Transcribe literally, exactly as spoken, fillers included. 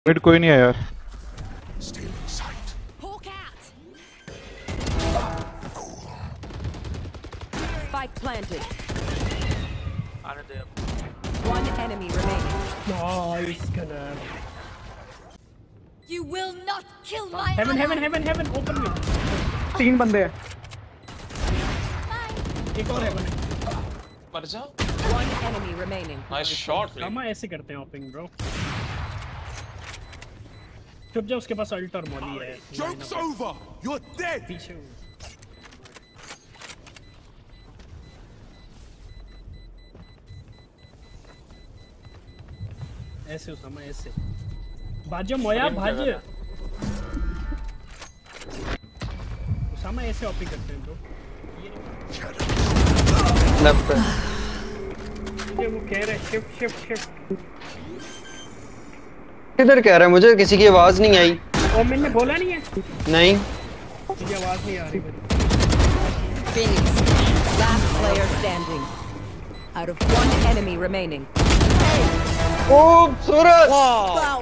Mid कोई नहीं है यार। Spike planted. One enemy remaining. Nice, gunner. You will not kill my Heaven, ally. heaven, heaven, heaven. Open me. तीन बंदे हैं। एक और heaven है। मर जा। One enemy remaining. Nice shot. हम ऐसे करते हैं opening bro. चुप जा, उसके पास अल्ट और मॉली है। Joke's over. You're dead. पीछे। ऐसे उसामा ऐसे। भाज्य मोया भाज्य। उसामा ऐसे ओपी करते हैं bro. लेफ्ट पे। मुझे वो कह रहा है शिफ्ट शिफ्ट शिफ्ट। किधर कह रहा है? मुझे किसी की आवाज नहीं आई। ओ मैंने बोला नहीं है। नहीं। मुझे आवाज नहीं आ रही मेरी। Phoenix, last player standing. Out of one enemy remaining. खूबसूरत। Wow.